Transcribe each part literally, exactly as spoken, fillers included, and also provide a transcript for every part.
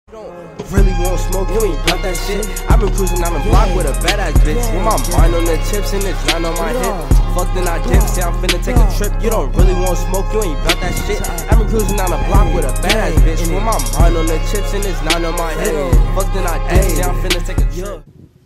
Really won't smoke, you ain't got that shit. I've been cruising down the block with a badass bitch. With my mind on the chips and it's nine on my hip. Fuck then I dip, say I'm finna take a trip. You don't really want smoke, you ain't got that shit. I've been cruising down the block with a badass bitch. With my mind on the chips and it's nine on my hip. Fuck then I dip, say I'm finna take a trip.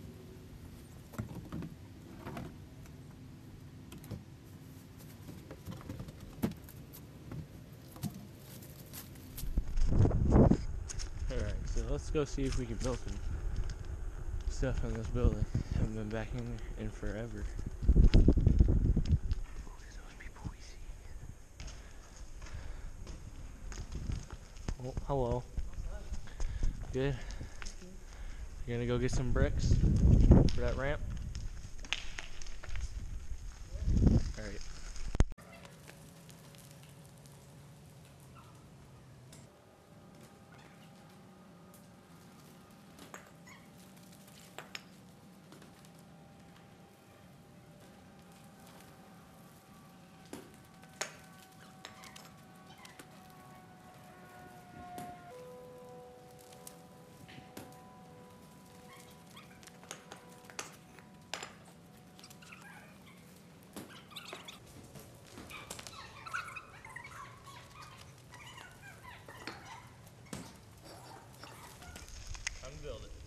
Alright, so let's go see if we can build some stuff in this building. Haven't been back in in forever. Oh, hello. Good. You're gonna go get some bricks for that ramp? Alright. Time to build it.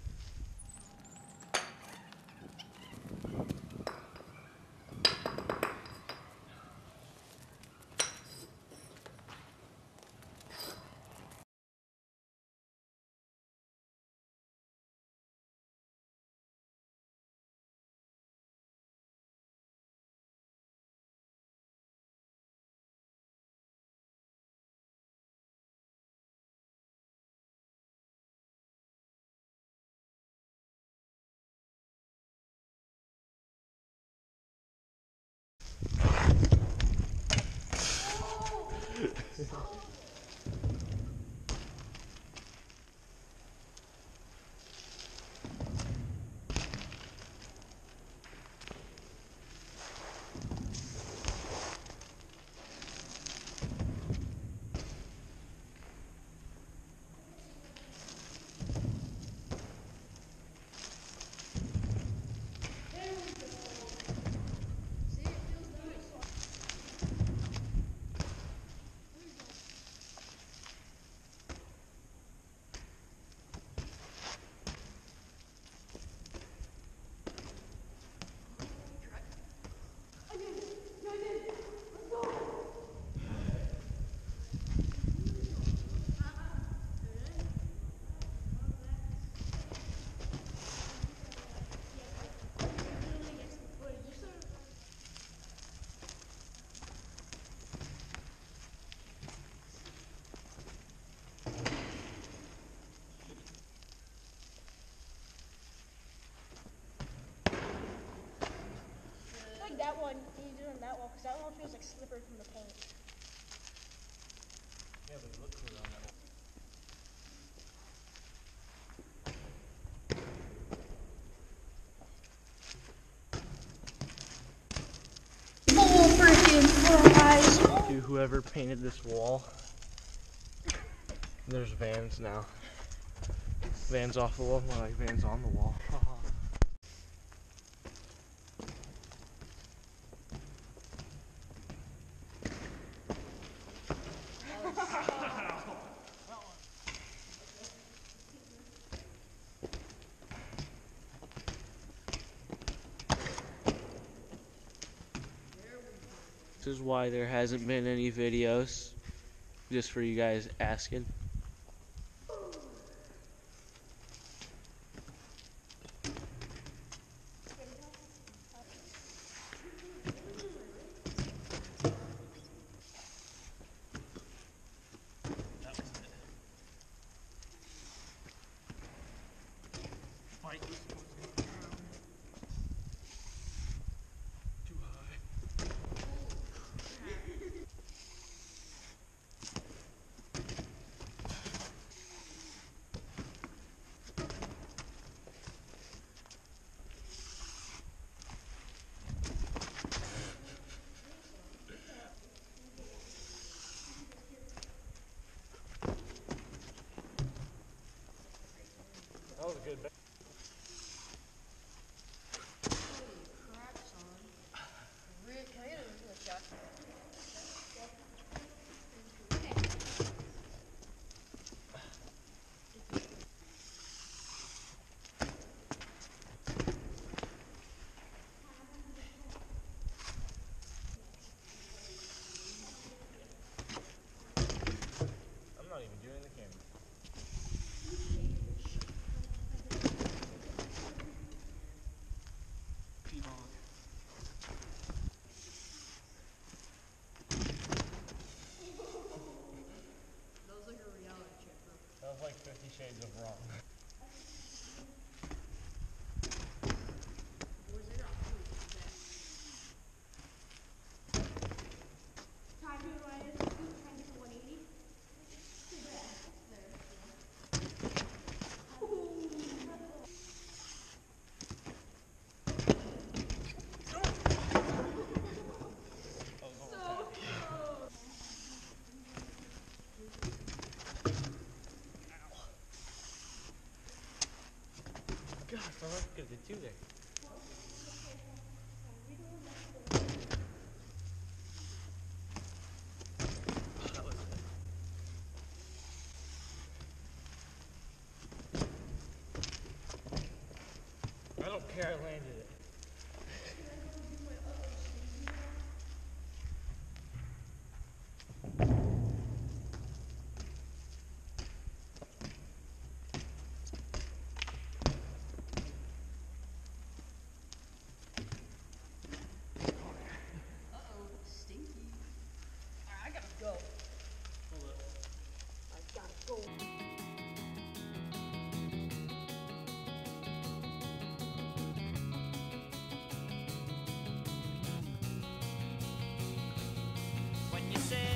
That one, he's doing that one, because that one feels like slippery from the paint. Yeah, but it looked clear on that one. Oh, freaking fries! To whoever painted this wall, there's vans now. Vans off the wall, more like vans on the wall. This is why there hasn't been any videos, just for you guys asking. good. Crap, son. Rick, can I get a look at the shot? I'm not even doing the camera. That was like a reality check, bro. That was like Fifty Shades of Wrong. Boys, I got food. Time to ride it. Trying to get to one eighty. Gosh, I like good. The two there. That was it. I don't care. I landed it. Uh-oh, stinky. Alright, I gotta go. Hold up. I gotta go. When you say